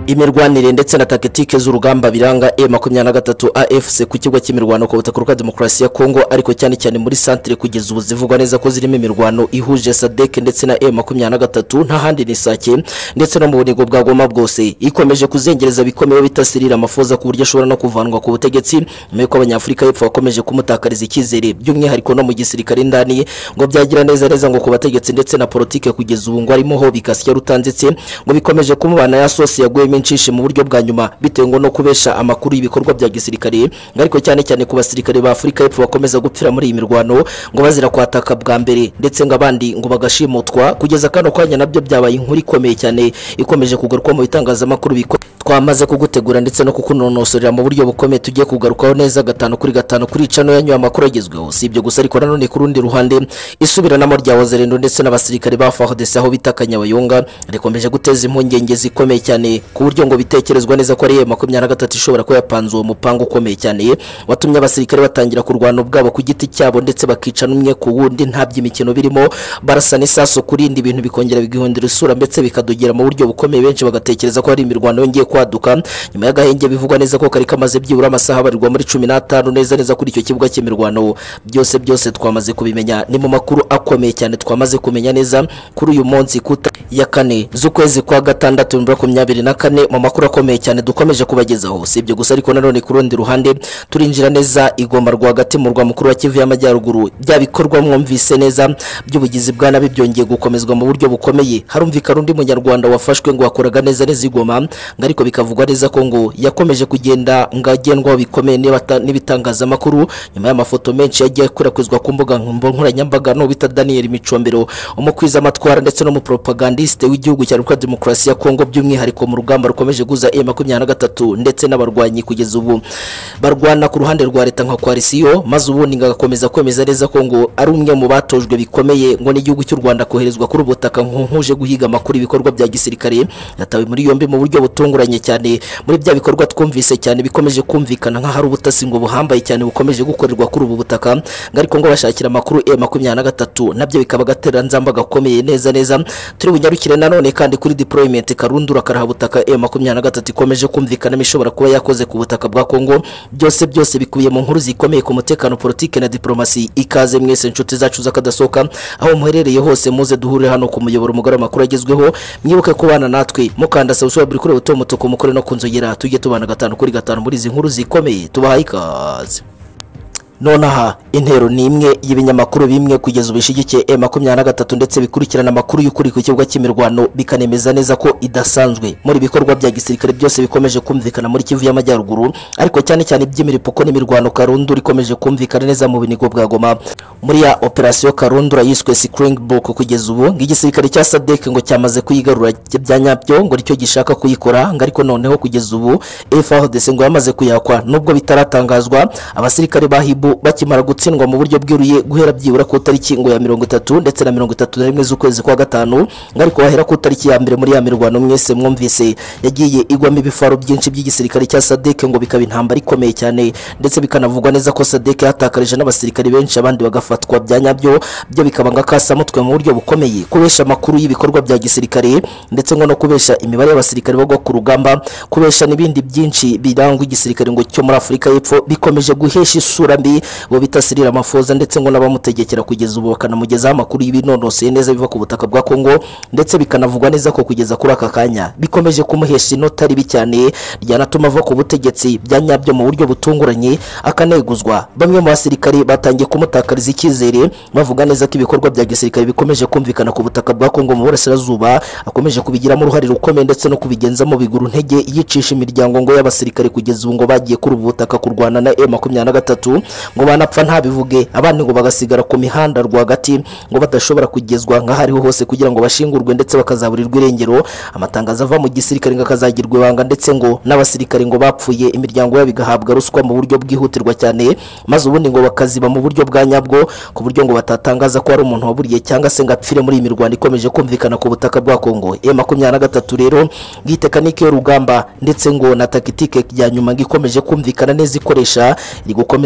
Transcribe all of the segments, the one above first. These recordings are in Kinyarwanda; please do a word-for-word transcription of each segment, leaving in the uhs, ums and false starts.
imirwanire ndetse na tactique z'urugamba biranga M makumyabiri na gatatu A F C ku kigo cy'imirwano ku butaka bwa Demokarasi ya Kongo, ariko cyane cyane muri centre kugeza ubu zivugwa neza ko zirimo imirwano ihuje S A D C ndetse na M makumyabiri na gatatu nta handi ni Sake ndetse no mu bunigo bwa Goma bwose ikomeje kuzengereza bikomeye bitasirira amafoza ku buryo ashobora no kuvanwa ku butegetsi, nyuma ko abanyafrika y'epfo bakomeje kumutakariza ikizere by'umwihariko no mu gisirikare ndani ngo byagira neza neza ngo ku bategetsi ndetse na politike kugeza ubu ngo arimo ho bikasya rutandetse ngo bikomeje kumubana ya sosi yaguye menshi mu buryo bwa nyuma bitewe ngo no kubesha amakuru y'ibikorwa bya gisirikare, ariko cyane cyane ku basirikare ba Afrika y'epfo bakomeza gupfira muri iyi mirwano ngo bazira kwataka bwa mbere ndetse ngo abandi ngo bagashimutwa kugeza kano kwanya nabyo byabaye inkuru ikomeye cyane ikomeje kugaruka mu bitangazamakuru biko twamaze kugutegura ndetse no kukunonosorera mu buryo bukomeye tugiye kugarukaho neza gatanu kuri gatanu kuri cano yanyu amakuru agezweho. Si ibyo gusa ariko nanone ku rundi ruhande isubiranamo rya Wazalendo ndetse n'abasirikare ba F A R D C aho bitakanya Bayonga rikomeje guteza impungenge zikomeye cyane ku buryo ngo bitekerezwa neza ko ari M makumyabiri na gatatu ishobora ko yapanze uwo mupango ukomeye cyane watumye abasirikare batangira kurwana ubwabo ku giti cyabo ndetse bakica n'umwe ku wundi nta by'imikino birimo barasana isaso kurindi ibintu bikongera bigihondera isura ndetse bikadogera mu buryo bukomeye, benshi bagatekereza ko ari imirwano yongeye kwaduka nyuma y'agahenge bivugwa neza ko kari kamaze byibura amasaha barirwa muri cumi n'atanu neza neza kuri icyo kibuga cy'imirwano. Byose byose twamaze kubimenya ni mu makuru akomeye cyane twamaze kumenya neza kuri uyu munsi kuta ya kane z'ukwezi kwa gatandatu makumyabiri na kane mu makuru akomeye cyane dukomeje kubagezaho. Si ibyo gusa ariko nanone ku rundi ruhande turinjira neza igoma rwagati mu rwa mukuru wa Kivu y'Amajyaruguru bya bikorwa mwumvise neza by'ubugizi bwa nabi byongeye gukomezwa mu buryo bukomeye. Harumvikana undi munyarwanda wafashwe ngo akoraga neza neza igoma ariko bikavugwa neza ko ngo yakomeje kugenda ngagendwa bikomeye n'ibitangazamakuru nyuma y'amafoto menshi yagiye kurakuzwa ku mbuga nkoranyambaga no bita Daniel Micombero umukwiza amatwara ndetse no mu propagandiste w'igihugu cya Repubulika Demokarasi ya Kongo by'umwihariko mu rugamba rukomeje guza M makumyabiri na gatatu ndetse n'abarwanyi kugeza ubu barwana ku ruhande rwa leta nka coalition, maze ubundi ngagakomeza kwemeza neza ko ngo ari umwe mu batojwe bikomeye ngo n'igihugu cy'u Rwanda koherezwa kuri ubutaka nkuje guhiga amakuru ibikorwa bya gisirikare yatawe muri yombi mu buryo butunguranye cyane. Muri bya bikorwa twumvise cyane bikomeje kumvikana nka hari ubutasi ngo buhambaye cyane bukomeje gukorerwa kuri ubu butaka ariko ngo bashakira amakuru M makumyabiri na gatatu nabyo bikaba gatera nzamba gakomeye neza neza. Turi bunyarukire nanone kandi kuri deployment karundura karahabutaka M makumyabiri na gatatu ikomeje kumvikana mishobora kuba yakoze ku butaka bwa Kongo. Byose byose bikubiye mu nkuru zikomeye ku mutekano, politike na diplomasi. Ikaze mwese inshuti zacu zakadasoka aho muherereye hose muze duhurire hano ku muyoboro mugara makuru agezweho, mwibuke kubana natwe mukanda subscribe buri kuri buto mutuko mukore no kunzogera tujye tubana gatanu kuri gatanu muri izi nkuru zikomeye tubahaye ikaze. Nonaha intero ni imwe y'ibinyamakuru bimwe kugeza ubishigikiye M makumyabiri na gatatu ndetse bikurikirana amakuru y'ukuri ku kibuga cy'imirwano bikanemeza neza ko idasanzwe muri bikorwa bya gisirikare byose bikomeje kumvikana muri Kivu y'Amajyaruguru, ariko cyane cyane by'imiripoko n'imirwano karundura ikomeje kumvikana neza mu binigo bwa Goma muri ya operation karundura yiswe Springbok. Kugeza ubu ngigisirikare cya S A D C ngo cyamaze kuyigarura byanyabyo ngo ricyo gishaka kuyikora ngo, ariko noneho kugeza ubu F A R D C ngo yamaze kuyakwa nubwo bitaratangazwa. Abasirikare bahibu bakimara gutsindwa mu buryo bwiruye guhera byibura ku tariki ngo ya mirongo itatu ndetse na mirongo itatu na rimwe z'ukwezi kwa gatanu, ariko bahera ku tariki ya mbere muri ya mirwano mwese mwumvise yagiye igwamo ibifaro byinshi by'igisirikare cya S A D C ngo bikaba intambara ikomeye cyane ndetse bikanavugwa neza ko S A D C yatakarije n'abasirikare benshi abandi bagafatwa byanyabyo byo bikaba ngakasa mutwe mu buryo bukomeye kubesha amakuru y'ibikorwa bya gisirikare ndetse ngo no kubesha imibare y'abasirikare bagwa ku rugamba, kubesha n'ibindi byinshi birangwa igisirikare ngo cyo muri Afrika y'Epfo bikomeje guhesha isura mbi bo bitasirira amafoza ndetse ngo nabamutegekera kugeza ubu bakanamugeza amakuru y'ibinonoseye neza biva ku butaka bwa Kongo ndetse bikanavugwa neza ko kugeza kuri aka kanya bikomeje kumuhesha inota ribi cyane ryanatuma ava ku butegetsi byanyabyo mu buryo butunguranye akaneguzwa. Bamwe mu basirikare batangiye kumutakariza ikizere bavuga neza ko ibikorwa bya gisirikare bikomeje kumvikana ku butaka bwa Kongo mu burasirazuba akomeje kubigiramo uruhare rukomeye ndetse no kubigenzamo biguru ntege yicisha imiryango ngo y'abasirikare kugeza ubu ngo bagiye kuri ubu butaka kurwana na M makumyabiri na gatatu ngo banapfa ntabivuge abandi ngo bagasigara ku mihanda rwagati ngo badashobora kugezwa nka hariho hose kugira ngo bashingurwe ndetse bakazaburirwa irengero. Amatangazo ava mu gisirikare ngo akazagirwa ibanga ndetse ngo n'abasirikare ngo bapfuye imiryango yabo igahabwa ruswa mu buryo bwihutirwa cyane, maze ubundi ngo bakaziba mu buryo bwa nyabwo ku buryo ngo batatangaza ko ari umuntu waburiye cyangwa se ngo apfire muri imirwano ikomeje kumvikana ku butaka bwa Kongo. M makumyabiri na gatatu rero ngitekanike y'urugamba ndetse ngo na tactique ya nyuma ngikomeje kumvikana neza ikoresha iri gukomeza gusebya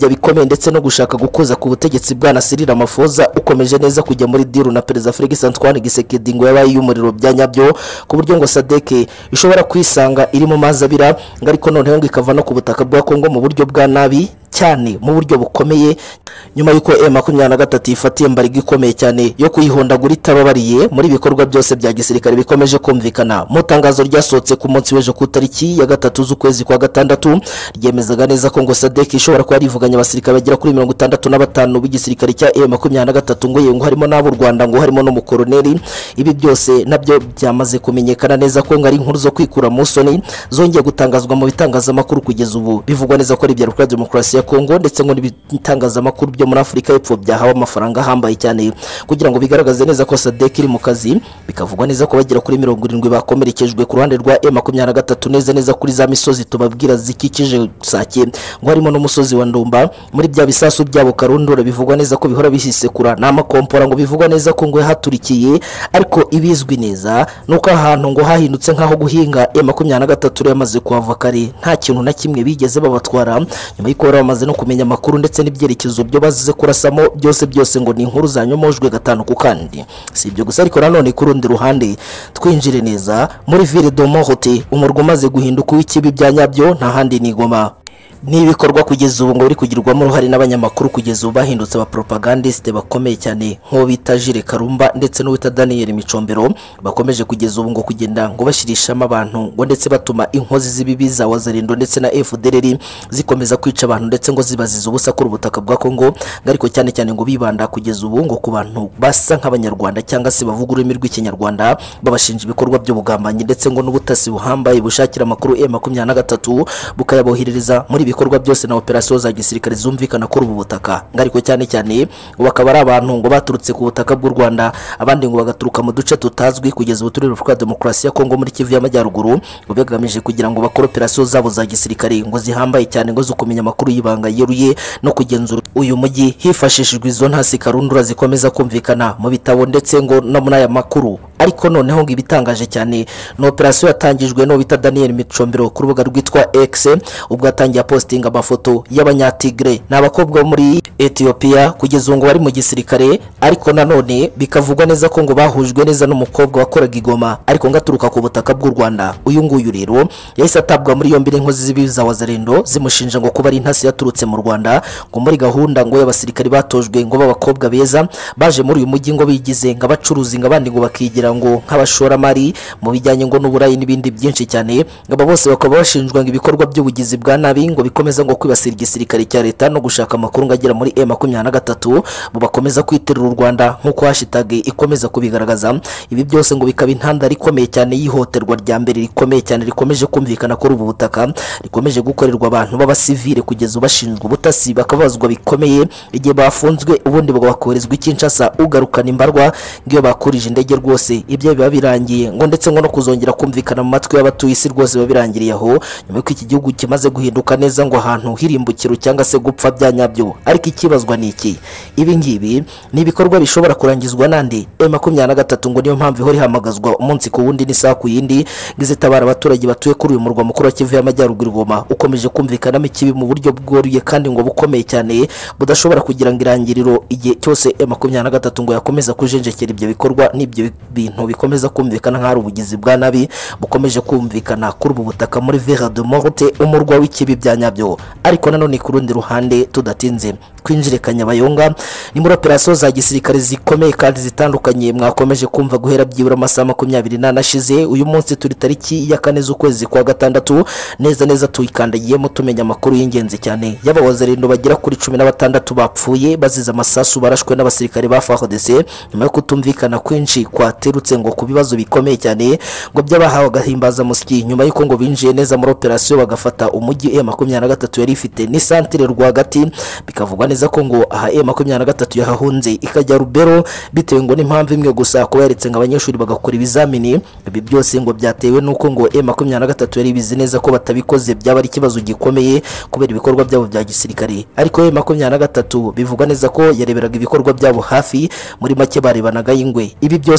kwiga bikomeye ndetse no gushaka gukoza ku butegetsi bwana Cyril Ramaphosa ukomeje neza kujya muri diru na perezida Felix Antoine Tshisekedi ngo yabaye y'umuriro bya nyabyo ku buryo ngo Sadek ishobora kwisanga iri mu mazabira ngo ariko noneho ngo ikava no ku butaka bwa Kongo mu buryo bwa nabi cyane mu buryo bukomeye nyuma yuko M makumyabiri na gatatu ifatiye mbariga ikomeye cyane yo kuyihondagura itababariye muri bikorwa byose bya gisirikare bikomeje kumvikana mu tangazo ryasohotse ku munsi w'ejo ku tariki ya gatatu z'ukwezi kwa gatandatu ryemezaga neza ko ngo Sadek ishobora kuba rivuganya abasirikare bagera kuri mirongo itandatu na batanu b'igisirikare cya M makumyabiri na gatatu ngo yengo harimo n'abo Rwanda ngo harimo no mu koloneli. Ibi byose nabyo byamaze kumenyekana neza ko ngo ari inkuru zo kwikura mu soni zongeye gutangazwa mu bitangazamakuru kugeza ubu bivugwa neza ko ari bya Republika Demokarasi ya Kongo ndetse ngo n'ibitangazamakuru byo muri Afurika y'Epfo byahawe amafaranga ahambaye cyane kugira ngo bigaragaze neza ko Sadek iri mu kazi. Bikavugwa neza ko bagera kuri mirongo irindwi bakomerekejwe ku ruhande rwa M makumyabiri na gatatu neza neza kuri za misozi tubabwira zikikije Sake ngo harimo n'umusozi wa Ndumba muri bya bisasu byabo Karundura bivugwa neza ko bihora bihisekura n'amakompora ngo bivugwa neza ko ngo haturikiye ariko ibizwi neza nuko ahantu ngo hahindutse nkaho guhinga M makumyabiri na gatatu yamaze kuhava kare nta kintu na kimwe bigeze babatwara nyuma y'iko bamaze no kumenya amakuru ndetse n'ibyerekezo byo bazize kurasamo byose byose ngo ni inkuru zanyomojwe gatanu ku kandi. Si ibyo gusa ariko nanone ku rundi ruhande twinjire neza muri Ville de Mohote umurwa maze guhinduka w'ikibi bya nyabyo nta handi ni Goma. Ni ibikorwa kugeza ubu ngo biri kugirwamo uruhare n'abanyamakuru kugeza ubu bahindutse aba propagandiste bakomeye cyane nko bita Jire Karumba ndetse no bita Daniel Micombero bakomeje kugeza ubu ngo kugenda ngo bashirishamo abantu ngo ndetse batuma inkozi z'ibibi za Wazalendo ndetse na F D L R zikomeza kwica abantu ndetse ngo zibaziza ubusa kuri ubutaka bwa Kongo ariko cyane cyane ngo bibanda kugeza ubu ngo ku bantu basa nk'abanyarwanda cyangwa se bavuga ururimi rw'ikinyarwanda babashinja ibikorwa by'ubugambanyi ndetse ngo n'ubutasi buhambaye bushakira amakuru M makumyabiri na gatatu bukayaboherereza muri bikorwa byose na operasiyo za gisirikare zumvikana kuri ubu butaka ngariko cyane cyane bakaba ari abantu ngo baturutse ku butaka bw'u Rwanda abandi ngo bagaturuka mu duce tutazwi kugeza ubuturire bwa Demokarasi ya Kongo muri Kivu y'Amajyaruguru ngo begamije kugira ngo bakore operasiyo zabo za gisirikare ngo zihambaye cyane ngo zukumenya amakuru y'ibanga yeruye no kugenzura uyu mujyi hifashishijwe izo ntasi Karundura zikomeza kumvikana mu bitabo ndetse ngo no muri aya makuru. Ariko noneho ngo ibitangaje cyane no operasiyo yatangijwe no bita Daniel Micombero ku rubuga rwitwa X ubwo atangiye posting amafoto y'abanyatigre n'abakobwa muri Ethiopia kugeza ngo bari mu gisirikare ariko nanone bikavugwa neza ko ngo bahujwe neza n'umukobwa wakoraga Igoma ariko ngaturuka ku butaka bw'u Rwanda. Uyu nguyu rero yahise atabwa muri yombi n'inkozi z'ibiza Wazalendo zimushinja ngo kuba ari intasi yaturutse mu Rwanda ngo muri gahunda ngo y'abasirikare batojwe ngo b'abakobwa beza baje muri uyu mujyi ngo bigize ngo abacuruzi ngo abandi ngo bakigira ngo nk'abashoramari mu bijyanye ngo n'uburayi n'ibindi byinshi cyane ngo bose bakaba bashinjwa ngo ibikorwa by'ubugizi bwa nabi ngo bikomeza ngo kwibasira igisirikare cya leta no gushaka amakuru ngagera muri M makumyabiri na gatatu bo bakomeza kwiterera u Rwanda nkuko hashtag ikomeza kubigaragaza. Ibi byose ngo bikaba intandaro ikomeye cyane yihoterwa rya mbere rikomeye cyane rikomeje kumvikana kuri ubu butaka rikomeje gukorerwa abantu b'abasivile kugeza ubashinzwe ubutasi bakabazwa bikomeye igihe bafunzwe ubundi bagakorezwa ikinshasa ugarukana imbarwa ngiyo bakurije indege rwose ibyo biba birangiye ngo ndetse ngo no kuzongera kumvikana mu matwi y'abatuye isi rwose babirangiriye aho nyuma y'uko iki gihugu kimaze guhinduka neza ngo ahantu hirimbukiro cyangwa se gupfa bya nyabyo. Ariko ikibazwa ni iki? Ibi ngibi ni ibikorwa bishobora kurangizwa nande M makumyabiri na gatatu ngo niyo mpamvu ihora ihamagazwa umunsi ku wundi n'isaha ku yindi ngizitabara abaturage batuye kuri uyu murwa mukuru wa Kivu y'Amajyaruguru Goma ukomeje kumvikanamo ikibi mu buryo bworiye kandi ngo bukomeye cyane budashobora kugira ngo irangiriro igihe cyose M makumyabiri na gatatu ngo yakomeza kujenjekera ibyo bikorwa n'ibyo bintu bikomeza kumvikana nk'ari ubugizi bwa nabi bukomeje kumvikana kuri ubu butaka muri Ville de Mohote umurwa w'ikibi bya nyabyo. Ariko nanone ku rundi ruhande tudatinze kwinjire Kanyabayonga ni muri operasiyo za gisirikare zikomeye kandi zitandukanye mwakomeje kumva guhera byibura amasaha makumyabiri n'anashize. Uyu munsi turi tariki ya kane z'ukwezi kwa gatandatu neza neza tuyikandagiyemo tumenya amakuru y'ingenzi cyane y'abawazalendo bagera kuri cumi na batandatu bapfuye baziza amasasu barashwe n'abasirikare ba F A R D C nyuma yo kutumvikana kwinshi kwaterutse ngo ku bibazo bikomeye cyane ngo by'abahawe agahimbaza musiki nyuma y'uko ngo binjiye neza muri operasiyo bagafata umujyi M makumyabiri na gatatu yari ifite ni santere rwagati. Bikavugwa neza ko ngo aha M makumyabiri na gatatu yahahunze ikajya Rubero bitewe ngo n'impamvu imwe gusa ko yaretse ngo abanyeshuri bagakora ibizamini. Ibi byose ngo byatewe nuko ngo M makumyabiri na gatatu yari bizi neza ko batabikoze byaba ari ikibazo gikomeye kubera ibikorwa byabo bya gisirikare. Ariko M makumyabiri na gatatu bivugwa neza ko yareberaga ibikorwa byabo hafi muri make barebanaga y'ingwe. Ibi byose byaje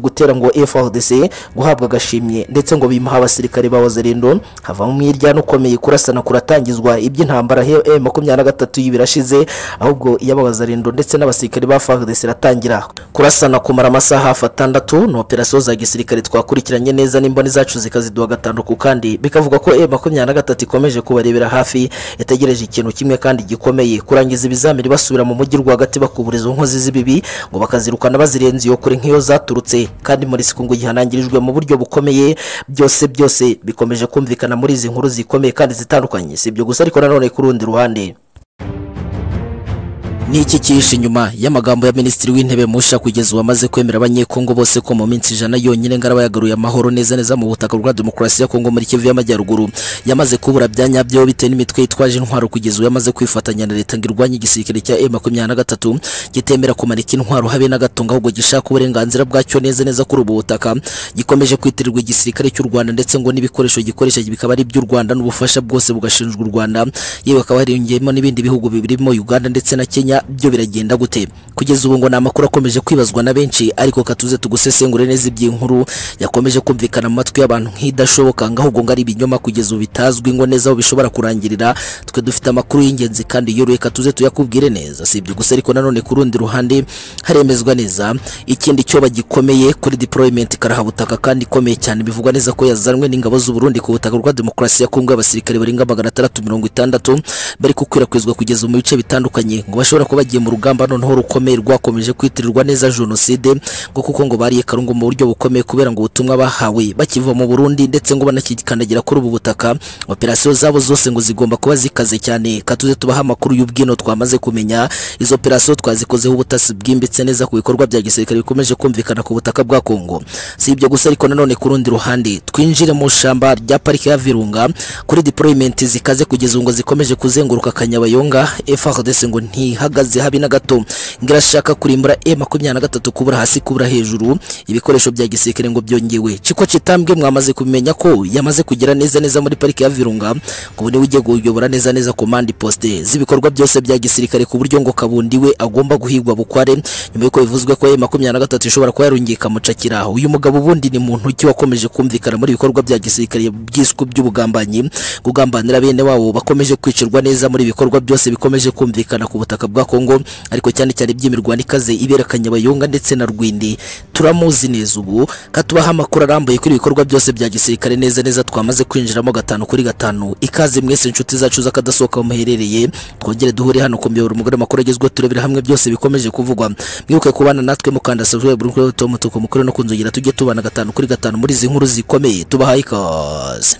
gutera ngo F A R D C guhabwa agashimye ndetse ngo bimuha abasirikare ba Wazalendo hava mu mirya ukomeye kurasana kuratangizwa iby'intambara M makumyabiri na gatatu y'ibirashize ahubwo y'abawazalendo ndetse n'abasirikare ba F A R D C ratangira kurasana kumara amasaha atandatu no operation za gisirikare twakurikiranye neza n'imboni zacu zikaziduha gatanduku kandi bikavuga ko M makumyabiri na gatatu ikomeje kubarebera hafi yategereje ikintu kimwe kandi gikomeye kurangiza ibizamini basubira mu mujyi rwagati bakuburiza inkozi z'ibibi ngo bakazirukana bazirenze yo kuri nk'iyo zaturutse kandi muri sikungu gihanangirijwe mu buryo bukomeye byose byose bikomeje kumvikana muri izi nkuru zikomeye kandi zitandukanye si ibyo gusa ariko nanone ku rundi ruhande Niki kihishe inyuma y'amagambo ya Minisitiri w'Intebe Musha kugeza wamaze kwemera abanyekongo bose ko mu minsi ijana yonyine ngaraba yagaruye amahoro neza neza mu butaka bwa demokarasi ya Kongo muri Kivu y'Amajyaruguru yamaze kubura byanya byo bitewe n'imitwe yitwaje intwaro kugeza yamaze kwifatanya na leta ngirwanya igisirikare cya M makumyabiri na gatatu gitemera kumanika intwaro habe na gatunga ahubwo gishaka uburenganzira bwacyo neza neza kuri ubu butaka gikomeje kwitirirwa igisirikare cy'u Rwanda ndetse ngo n'ibikoresho gikoresha bikaba ari by'u Rwanda n'ubufasha bwose bugashinjwa u Rwanda yewe akaba hariyongeyemo n'ibindi bihugu bibirimo Uganda ndetse na Kenya byo biragenda gute kugeza ubu ngo namakuru akomeje kwibazwa na benshi ariko katuze tugusesengure neza iby'inkuru yakomeje kumvikana mu matwi y'abantu nk'idashoboka ngahubwo ngo ari ibinyoma kugeza ubitazwi ngo neza aho bishobora kurangirira twe dufite amakuru y'ingenzi kandi yoroye katuze tuyakubwire neza si ibyo gusa ariko nanone ku rundi ruhande haremezwa neza ikindi cyo bagikomeye kuri deployment karahabutaka kandi ikomeye cyane bivugwa neza ko yazanwe n'ingabo z'u Burundi ku butaka bwa demokarasi ya Kongo abasirikare baringa magana atandatu mirongo itandatu bari kukwirakwizwa kugeza mu bice bitandukanye ngo bashobora kuba mu rugamba noneho rukomeye rwakomeje kwitirirwa neza genocide ngo kuko ngo bariye Karungu mu buryo bukomeye kubera ngo ubutumwa bahawe bakiva mu Burundi ndetse ngo banakikandagira kuri ubu butaka operation zabo zose ngo zigomba kuba zikaze cyane katuze tubaha amakuru y'ubwino twamaze kumenya izo operation twazikozeho ubutasi bwimbitse neza ku bikorwa bya gisirikare bikomeje kumvikana ku butaka bwa Kongo si ibyo gusa ariko nanone ku rundi ruhande twinjire mu shamba rya parike ya Virunga kuri deployment zikaze kugeza ngo zikomeje kuzenguruka Kanyabayonga F A R D C ngo ntihagaze habi na gato ngirashaka kurimbura M makumyabiri na gatatu kubura hasi kubura hejuru ibikoresho bya gisirikare ngo byongewe ciko kitambwe mwamaze kumenya ko yamaze kugera neza neza muri parike ya Virunga ngo ni ujye guyobora neza neza command poste z'ibikorwa byose bya gisirikare ku buryo ngo kabundiwe agomba guhigwa bukware nyuma yuko bivuzwe ko M makumyabiri na gatatu ishobora kuba yarungika mucakira uyu mugabo bundi ni muntu ki wakomeje kumvikana muri ibikorwa bya gisirikare byisku by'ubugambanyi gugambanira bene wabo bakomeje kwicirwa neza muri ibikorwa byose bikomeje kumvikana ku butaka bwa Kongo ariko cyane cyane by'imirwano ikaze ibera Kanyabayonga ndetse na Rwindi turamuzi neza ubu katubaha amakuru arambuye kuri ibikorwa byose bya gisirikare neza neza twamaze kwinjiramo gatanu kuri gatanu ikaze mwese inshuti zacu zakadasohoka muherereye twongere duhure hano ku miyoboro umugore makuru agezwe turebera hamwe byose bikomeje kuvugwa mwibuke kubana natwe mukanda subscribe buri ko mutuko mukuru no kunzogera tujye tubana gatanu kuri gatanu muri izi nkuru zikomeye tubahaye ikaze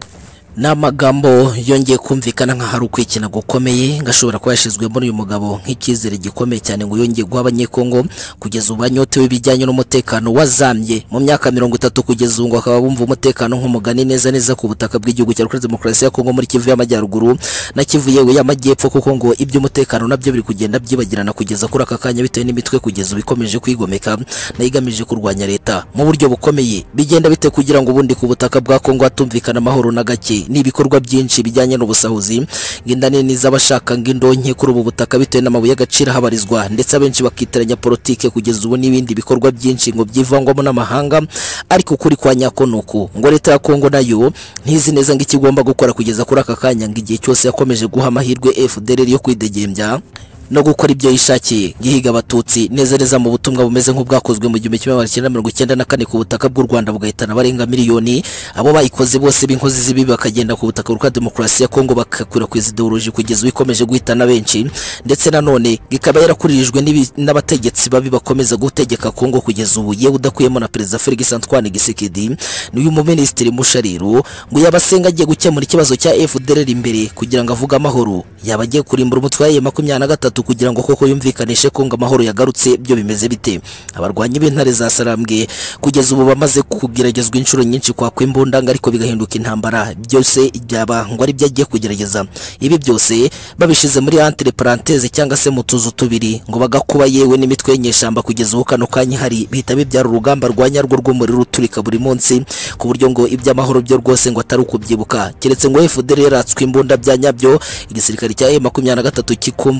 Namagambo yongeye kumvikana nka hari ukwikina gukomeye ngashobora kuba yashizwe muri uyu mugabo nk'ikizere gikomeye cyane ngo yongeye guha abanyekongo kugeza ubanyotewe bijyanye n'umutekano wazamye mu myaka mirongo itatu kugeza ubu akaba bumva umutekano nk'umugani neza neza ku butaka bw'igihugu cya Demokarasi ya Kongo muri Kivu y'Amajyaruguru na Kivu yewe y'Amajyepfo kuko ngo ibyo umutekano nabyo biri kugenda byibagirana kugeza kuri aka kanya bitewe n'imitwe kugeza ubikomeje kwigomeka nayigamije kurwanya leta mu buryo bukomeye bigenda bite kugira ngo ubundi ku butaka bwa Kongo hatumvikana amahoro na gake n'ibikorwa byinshi bijyanye n'ubusahuzi ngindane nizabashaka ngindonke kuri ubu butaka bitewe n'amabuye y'agaciro habarizwa ndetse abenshi bakitiranya politike kugeza ubu n'ibindi bikorwa byinshi ngo byivangwamo n'amahanga ariko kuri kwa nyakonuko ngo leta ya Kongo nayo ntizi neza ngo ikigomba gukora kugeza kuri aka kanya ngo igihe cyose yakomeje guha amahirwe F D L R yo kwidegembya no gukora ibyo yishakiye gihiga abatutsi neza neza mu butumwa bumeze nk'ubwakozwe mu gihumbi kimwe magana cyenda mirongo icyenda na kane ku butaka bw'u Rwanda bugahitana barenga miliyoni abo bayikoze bose b'inkozi z'ibibi bakagenda ku butaka bwa Demokarasi ya Kongo bakakwirakwiza ideology kugeza bikomeje guhitana benshi ndetse nanone gikaba yarakuririjwe n'abategetsi babi bakomeza gutegeka Kongo kugeza ubu yewe udakuyemo na Perezida Félix Antoine Tshisekedi n'uyu mu Minisitiri Mushariro ngo yabasenga agiye gukemura ikibazo cya F D L R imbere kugira ngo avuga amahoro yabagiye kurimbura umutwe wa makumyabiri na gatatu kugira ngo koko yumvikanishe ko ngo amahoro yagarutse byo bimeze bite abarwanyi b'intare za Sarambwe kugeza ubu bamaze kugeragezwa inshuro nyinshi kwa kwimbunda ariko bigahinduka intambara byose byaba ngo ari byagiye kugerageza ibi byose babishize muri entre parenthèse cyangwa se mu tuzu tubiri ngo bagakuba yewe n'imitwe y'nyeshamba kugeza ubu kano kanya hari bihita bibyara urugamba rwanya rwo rw'umuriro ruturika buri munsi ku buryo ngo iby'amahoro byo rwose ngo atari ukubyibuka keretse ngo F D L R atswe imbunda byanyabyo igisirikare cya M makumyabiri na gatatu kikumvwa kuri ubu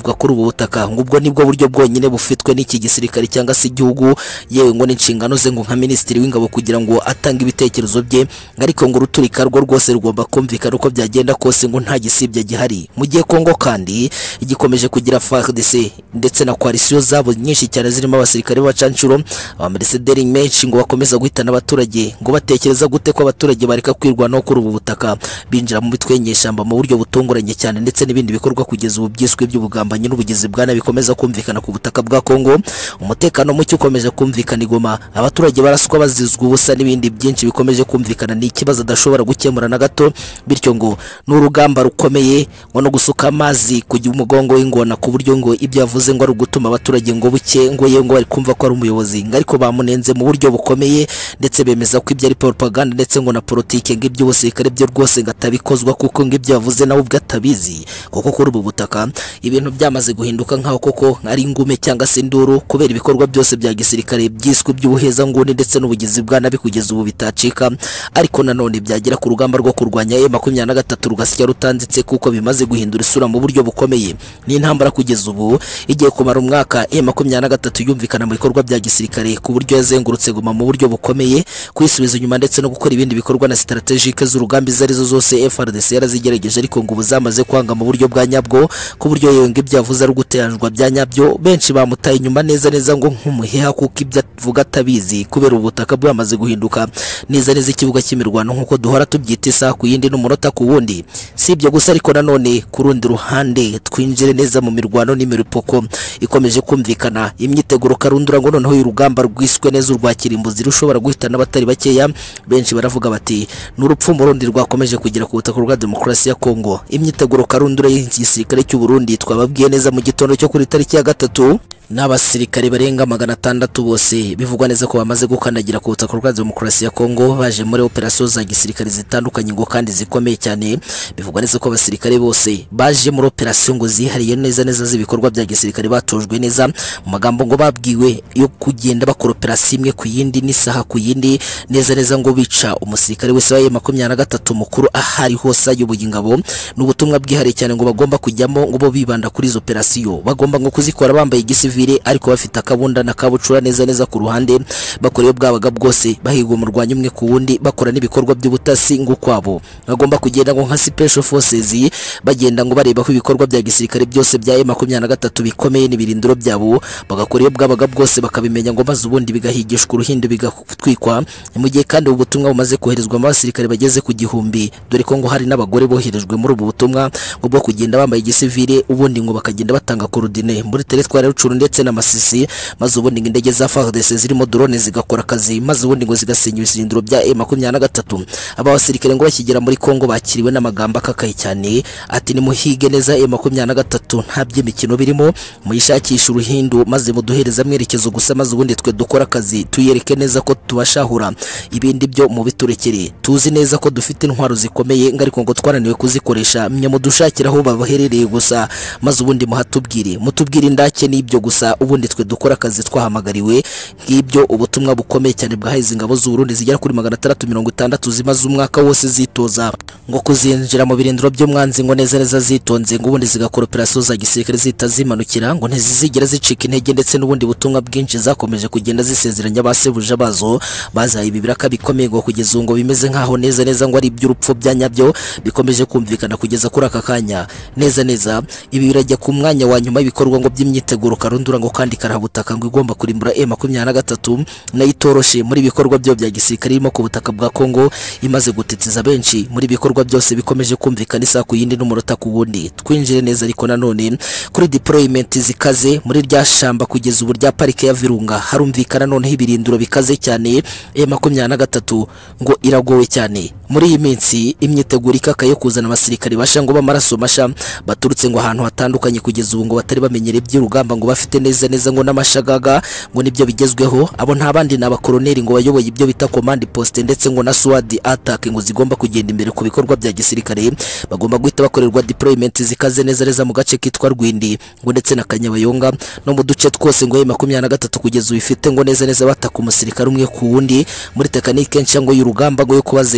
ubu butaka ngo ubwo nibwo buryo bwonyine bufitwe n'iki gisirikare cyangwa se igihugu yewe ngo n'inshingano ze ngo nka minisitiri w'ingabo kugira ngo atange ibitekerezo bye ariko ngo uruturika rwo rwose rugomba kumvikana uko byagenda kose ngo nta gisibye gihari mu gihe Kongo kandi igikomeje kugira F A R D C ndetse na coalition zabo nyinshi cyane zirimo abasirikare b'abacancuro abamerisederi menshi ngo bakomeza guhitana abaturage ngo batekereza gute ko abaturage bareka kwirwanaho kuri ubu butaka binjira mu bitwenyeshamba mu buryo butunguranye cyane ndetse n'ibindi bikorwa kugeza ubu byiswe by'ubugambanyi n'ubugizi bwana bikomeza kumvikana ku butaka bwa Kongo umutekano mucyo ukomeje kumvikana igoma abaturage baraswa bazizwa ubusa n'ibindi byinshi bikomeje kumvikana ni ikibazo adashobora gukemura na gato bityo ngo n'urugamba rukomeye ngo no gusuka amazi kujya umugongo w'ingona ku buryo ngo ibyo yavuze ngo ari ugutuma abaturage ngo buke ngo ye ngo bari kumva ko ari umuyobozi ariko bamunenze mu buryo bukomeye ndetse bemeza ko ibyo ari propaganda ndetse ngo na politike ngo ibyo ubusirikare byo rwose ngatabikozwa kuko ngo ibyo yavuze nawe ubwo atabizi kuko kuri ubu butaka ibintu byamaze guhinduka nkaho koko ari ingume cyangwa se induru kubera ibikorwa byose bya gisirikare byiswe by'ubuheza nguni ndetse n'ubugizi bwa nabi kugeza ubu bitacika ariko nanone byagera ku rugamba rwo kurwanya M makumyabiri na gatatu rugasya rutanditse kuko bimaze guhindura isura mu buryo bukomeye ni intambara kugeza ubu igiye kumara umwaka M makumyabiri na gatatu yumvikana mu bikorwa bya gisirikare ku buryo yazengurutse guma mu buryo bukomeye kwisubiza inyuma ndetse no gukora ibindi bikorwa na strategique z'urugamba izarizo zose F A R D C yarazigerageje ariko ngo ubuzamaze kwanga mu buryo bwa nyabwo ku buryo yewe ngo ibyo yavuze ari guteyanjwa bya nyabyo benshi bamutaye inyuma neza neza ngo nk'umuheha kuko ibyo avuga atabizi kubera ubutaka bwamaze guhinduka neza neza ikibuga cy'imirwano nkuko duhora tubyita isaha ku yindi n'umunota ku wundi si ibyo gusa ariko nanone ku rundi ruhande twinjire neza mu mirwano n'imiripoko ikomeje kumvikana imyiteguro karundura ngo noneho y'urugamba rwiswe neza urwa kirimbuzi rushobora guhitana abatari bakeya benshi baravuga bati n'urupfu mu rundi rwakomeje kugira ku butaka bwa demokarasi ya Kongo imyiteguro karundura y'igisirikare cy'u Burundi twababwiye neza mu gitondo cyo kuri tariki ya gatatu n'abasirikare barenga magana atandatu bose bivugwa neza ko bamaze gukandagira ku butaka bwa demokarasi ya Kongo baje muri operation za gisirikare zitandukanye ngo kandi zikomeye cyane bivugwa neza ko abasirikare bose baje muri operation ngo zihariye neza neza z'ibikorwa bya gisirikare batojwe neza mu magambo ngo babwiwe yo kugenda bakora operation imwe ku yindi n'isaha ku yindi neza neza ngo bica umusirikare wese wa M makumyabiri na gatatu mukuru ahari hose ayoboye ingabo n'ubutumwa bwihariye cyane ngo bagomba kujyamo ngo bo bibanda kuri izo operation bagomba ngo kuzikora bambaye igisivili ariko bafite akabunda na kabucura neza neza ku ruhande bakorewe bwabaga bwose bahigwa mu rwanya umwe ku wundi bakora n'ibikorwa by'ubutasi ngo kwabo bagomba kugenda ngo nka special forces bagenda ngo bareba ko ibikorwa bya gisirikare byose bya M makumyabiri na gatatu bikomeye n'ibirindiro byabo bagakorewe bwabaga bwose bakabimenya ngo maze ubundi bigahigishwa uruhinde bigatwikwa mu gihe kandi ubutumwa bumaze koherezwa mu basirikare bageze ku gihumbi dore ko ngo hari n'abagore boherejwe muri ubu butumwa ngo bwo kugenda bambaye igisivile ubundi ngo bakagenda batanga coordinate muri teritwari y'Urucuru ndetse na Masisi maze ubundi ngo indege za F A R D C zirimo drone zigakora akazi maze ubundi ngo zigasenya ibisindiro bya M makumyabiri na gatatu aba basirikare ngo bakigera muri Kongo bakiriwe n'amagamba akakaye cyane ati ni muhige neza M makumyabiri na gatatu nta by'imikino birimo muyishakisha uruhindu maze muduhereza mwerekezo gusa maze ubundi twe dukora akazi tuyereke neza ko tubashahura ibindi byo mu biturekere tuzi neza ko dufite intwaro zikomeye ngo ariko ngo twaraniwe kuzikoresha mye mudushakira aho babaherereye gusa maze ubundi muhatubwire mutubwire indake n'ibyo gusa ubundi twe dukora akazi twahamagariwe ngibyo ubutumwa bukomeye cyane bwahize ingabo z'u Burundi zigera kuri magana atandatu mirongo itandatu zimaze umwaka wose zitoza ngo kuzinjira mu birindiro by'umwanzi ngo neza neza zitonze ngo ubundi zigakora operation za gisirikare zitazimanukira ngo ntizizigera zicika intege ndetse n'ubundi butumwa bwinshi zakomeje kugenda zisezeranya abasebuje bazo bazaye ibibiraka bikomeye ngo kugeza ngo bimeze nkaho neza neza ngo ari iby'urupfu bya nyabyo bikomeje kumvikana kugeza kuri aka kanya neza neza ibi birajya ku mwanya wa nyuma y'ibikorwa ngo by'imyiteguro karundura ngo kandi karabutaka ngo igomba kurimbura M makumyabiri na gatatu nayitoroshe muri bikorwa byo bya gisirikare irimo ku butaka bwa Kongo imaze gutitiza benshi muri bikorwa byose bikomeje kumvikana isa ku yindi n'umurota ku wundi twinjire neza ariko nanone kuri deployment zikaze muri rya shamba kugeza ubu rya parike ya Virunga harumvikana noneho ibirinduro bikaze cyane M makumyabiri na gatatu ngo iragowe cyane muri iyi minsi imyiteguro ikakaye kuzana abasirikare basha ngo bamaraso masha baturutse ngo ahantu hatandukanye kugeza ubu ngo batari bamenyere by'urugamba ngo bafite neza neza ngo n'amashagaga ngo nibyo bigezweho abo nta bandi n'abakoloneli ngo bayoboye ibyo bita command post ndetse ngo na SWAT attack ngo zigomba kugenda imbere ku bikorwa bya gisirikare bagomba guhita bakorerwa deployment zikaze neza neza mu gace kitwa Rwindi ngo ndetse na Kanyabayonga no mu duce twose ngo M makumyabiri na gatatu kugeza ubifite ngo neza neza bataka umusirikare umwe ku wundi muri tekanike nshya ngo y'urugamba ngo yo kubazenguruka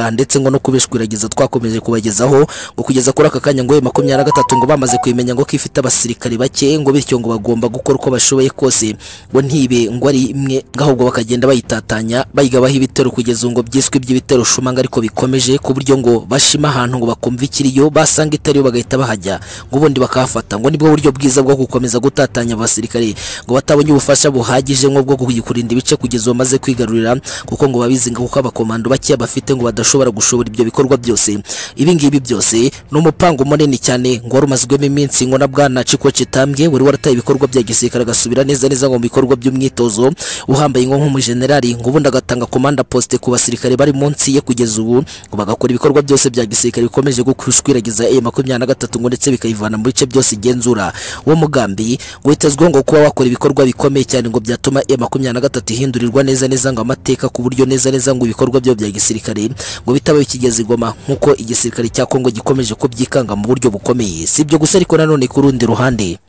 ibyaha ndetse ngo no kubishwiragiza twakomeje kubagezaho ngo kugeza kuri aka kanya ngo M makumyabiri na gatatu ngo bamaze kwimenya ngo kifite abasirikare bake ngo bityo ngo bagomba gukora uko bashoboye kose ngo ntibe ngo ari imwe ngahubwo bakagenda bayitatanya bayigabaho ibitero kugeza ngo byiswe iby'ibitero shumanga ariko bikomeje ku buryo ngo bashima ahantu ngo bakumva ikiriyo basanga itariyo bagahita bahajya ngo ubundi bakahafata ngo nibwo buryo bwiza bwo gukomeza gutatanya abasirikare ngo batabonye ubufasha buhagije ngo bwo kurinda ibice kugeza bamaze kwigarurira kuko ngo babizi ngo kuko abakomando bake bafite ngo badashobora gushobora ibyo bikorwa byose. Ibi ngibi byose no mupango munini cyane ngo warumazwemo iminsi ngo na bwana Chiko Chitambwe wari warataye ibikorwa bya gisirikare gasubira neza neza ngo mu bikorwa by'umwitozo uhambaye ngo nk'umujenerali ngo ubundi agatanga komanda poste ku basirikare bari munsi ye kugeza ubu ngo bagakora ibikorwa byose bya gisirikare bikomeje gukwishwiragiza M makumyabiri na gatatu ngo ndetse bikayivana mu bice byose igenzura. Uwo mugambi witezwe ngo kuba wakora ibikorwa bikomeye cyane ngo byatuma M makumyabiri na gatatu ihindurirwa neza neza ngo amateka ku buryo neza neza ngo ibikorwa byo bya gisirikare ngo bitabaye kigeze Goma nkuko igisirikare cya Kongo gikomeje ko byikanga mu buryo bukomeye. Si ibyo gusa ariko nanone ku rundi ruhande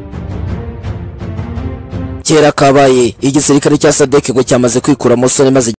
kera kabaye igisirikare cya Sadek ngo cyamaze kwikura musore maze